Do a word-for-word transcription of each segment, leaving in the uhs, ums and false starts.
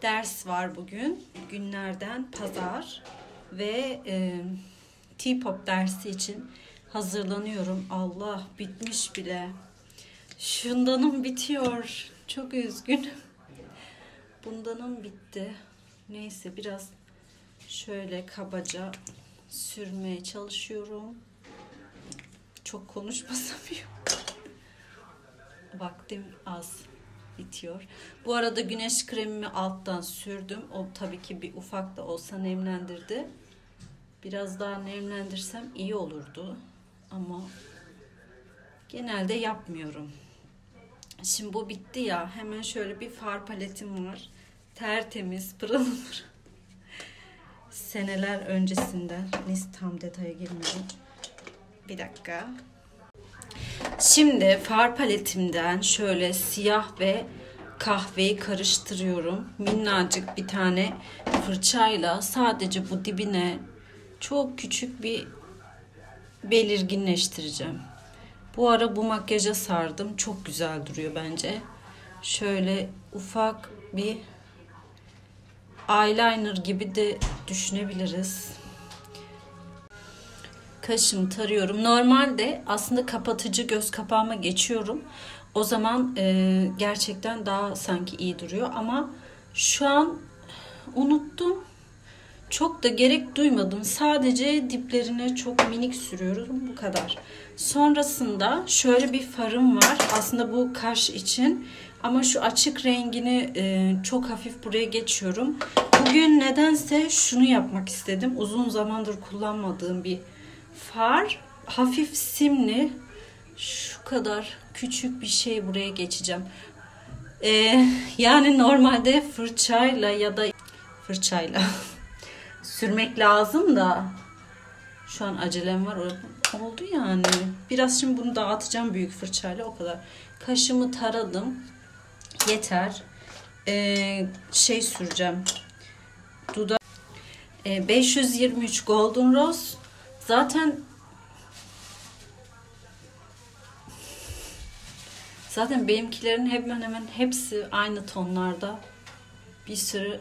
Ders var bugün. Günlerden pazar ve e, T-pop dersi için hazırlanıyorum. Allah, bitmiş bile. Şundanım bitiyor. Çok üzgünüm. Bundanım bitti. Neyse, biraz şöyle kabaca sürmeye çalışıyorum. Çok konuşmasam iyi. Vaktim az, bitiyor. Bu arada güneş kremimi alttan sürdüm. O tabii ki bir ufak da olsa nemlendirdi. Biraz daha nemlendirsem iyi olurdu. Ama genelde yapmıyorum. Şimdi bu bitti ya. Hemen şöyle bir far paletim var. Tertemiz, pırıl pırıl. Seneler öncesinden. Neyse, tam detaya girmedim. Bir dakika. Şimdi far paletimden şöyle siyah ve kahveyi karıştırıyorum. Minnacık bir tane fırçayla sadece bu dibine çok küçük bir belirginleştireceğim. Bu ara bu makyaja sardım. Çok güzel duruyor bence. Şöyle ufak bir eyeliner gibi de düşünebiliriz. Kaşımı tarıyorum. Normalde aslında kapatıcı göz kapağıma geçiyorum. O zaman e, gerçekten daha sanki iyi duruyor. Ama şu an unuttum. Çok da gerek duymadım. Sadece diplerine çok minik sürüyorum. Bu kadar. Sonrasında şöyle bir farım var. Aslında bu kaş için. Ama şu açık rengini e, çok hafif buraya geçiyorum. Bugün nedense şunu yapmak istedim. Uzun zamandır kullanmadığım bir far. Hafif simli. Şu kadar küçük bir şey buraya geçeceğim. Ee, yani normalde fırçayla ya da fırçayla sürmek lazım da şu an acelem var. Oldu yani. Biraz şimdi bunu dağıtacağım büyük fırçayla, o kadar. Kaşımı taradım. Yeter. Ee, şey süreceğim. Dudak ee, beş yüz yirmi üç Golden Rose. Zaten zaten benimkilerin hemen hemen hepsi aynı tonlarda. Bir sürü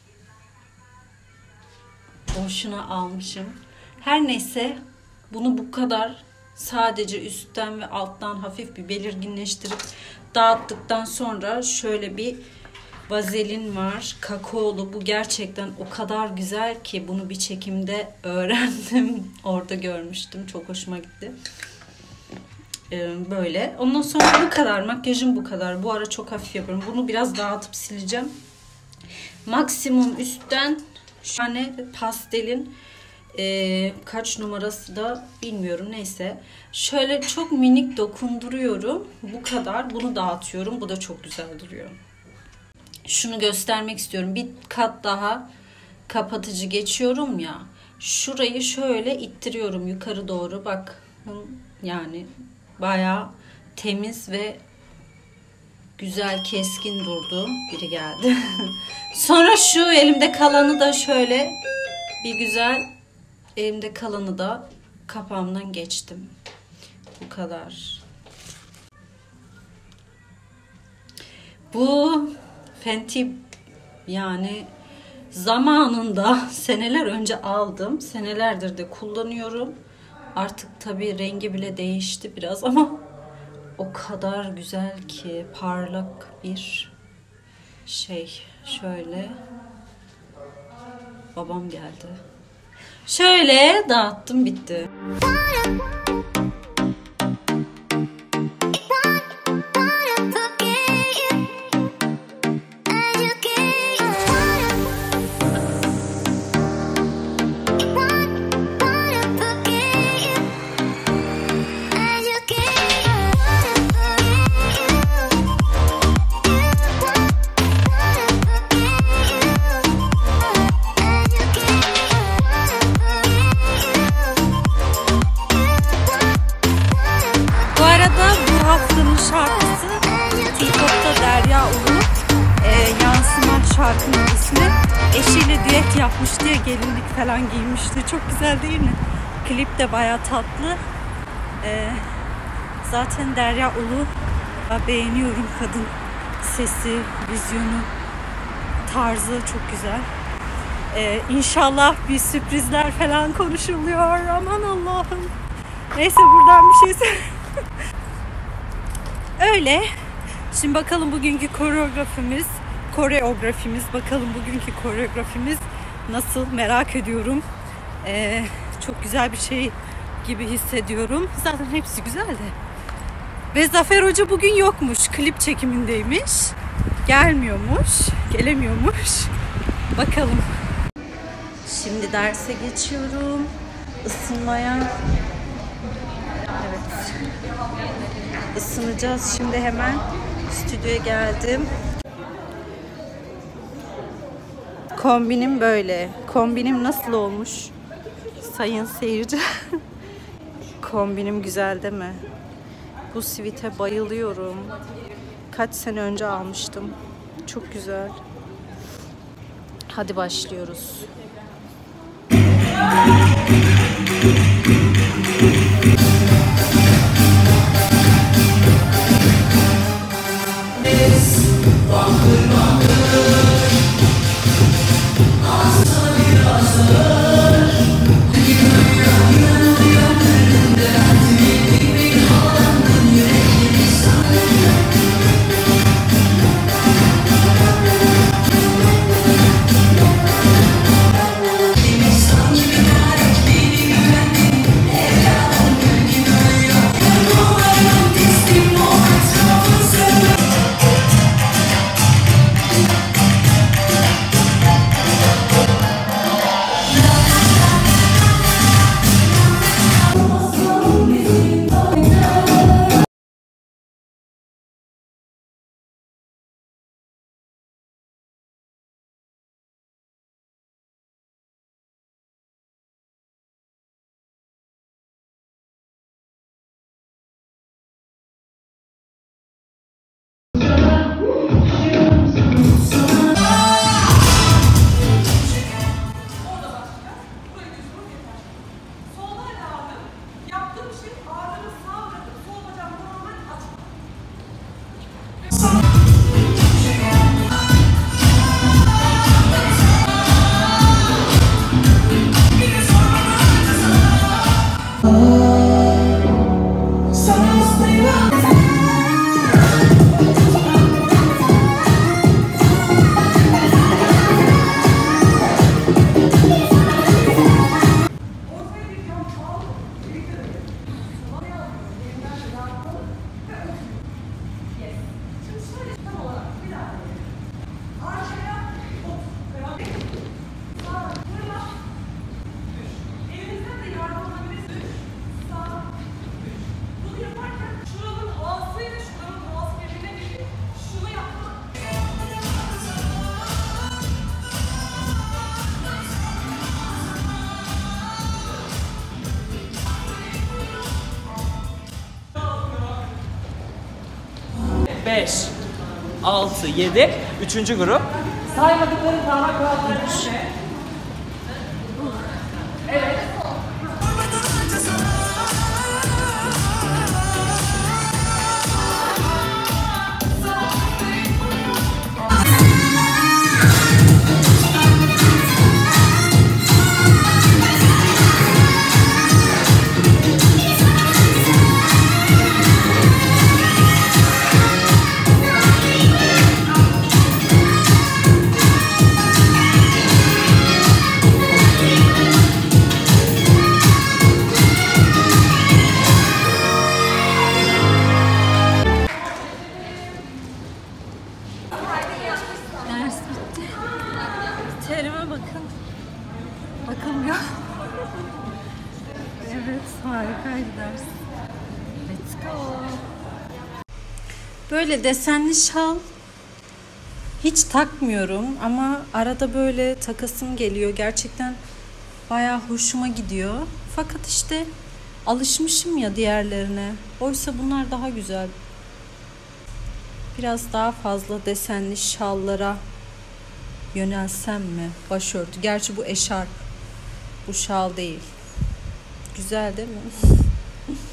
boşuna almışım. Her neyse, bunu bu kadar sadece üstten ve alttan hafif bir belirginleştirip dağıttıktan sonra şöyle bir vazelin var. Kakaolu. Bu gerçekten o kadar güzel ki bunu bir çekimde öğrendim. Orada görmüştüm. Çok hoşuma gitti. Ee, böyle. Ondan sonra bu kadar. Makyajım bu kadar. Bu ara çok hafif yapıyorum. Bunu biraz dağıtıp sileceğim. Maksimum üstten şu tane pastelin e, kaç numarası da bilmiyorum. Neyse. Şöyle çok minik dokunduruyorum. Bu kadar. Bunu dağıtıyorum. Bu da çok güzel duruyor. Şunu göstermek istiyorum. Bir kat daha kapatıcı geçiyorum ya. Şurayı şöyle ittiriyorum yukarı doğru. Bak, yani bayağı temiz ve güzel, keskin durdu. Biri geldi. Sonra şu elimde kalanı da şöyle bir güzel, elimde kalanı da kapağımdan geçtim. Bu kadar. Bu Fenty, yani zamanında seneler önce aldım. Senelerdir de kullanıyorum. Artık tabii rengi bile değişti biraz ama o kadar güzel ki, parlak bir şey. Şöyle babam geldi. Şöyle dağıttım, bitti. Şarkının ismi. Eşiyle düet yapmış diye gelinlik falan giymişti. Çok güzel değil mi? Klip de bayağı tatlı. Ee, zaten Derya Ulu, beğeniyorum kadın sesi, vizyonu. tarzı çok güzel. Ee, inşallah bir sürprizler falan konuşuluyor. Aman Allah'ım. Neyse buradan bir şey söyle. Öyle. Şimdi bakalım bugünkü koreografimiz, koreografimiz, bakalım bugünkü koreografimiz nasıl, merak ediyorum. Ee, çok güzel bir şey gibi hissediyorum. Zaten hepsi güzel de. Ve Zafer Hoca bugün yokmuş. Klip çekimindeymiş. Gelmiyormuş. Gelemiyormuş. Bakalım. Şimdi derse geçiyorum. Isınmaya. Evet. Isınacağız. Şimdi hemen stüdyoya geldim. Kombinim böyle. Kombinim nasıl olmuş? Sayın seyirci. Kombinim güzel değil mi? Bu sivite bayılıyorum. Kaç sene önce almıştım. Çok güzel. Hadi başlıyoruz. beş, altı, yedi. Üçüncü grup. Saymadıkları parmak kaldırın. Evet. Terime bakın. Bakılmıyor. Evet, harikaydı ders. Let's go. Böyle desenli şal hiç takmıyorum ama arada böyle takasım geliyor. Gerçekten bayağı hoşuma gidiyor. Fakat işte alışmışım ya diğerlerine. Oysa bunlar daha güzel. Biraz daha fazla desenli şallara yönelsem mi? Başörtü. Gerçi bu eşarp. Bu şal değil. Güzel değil mi?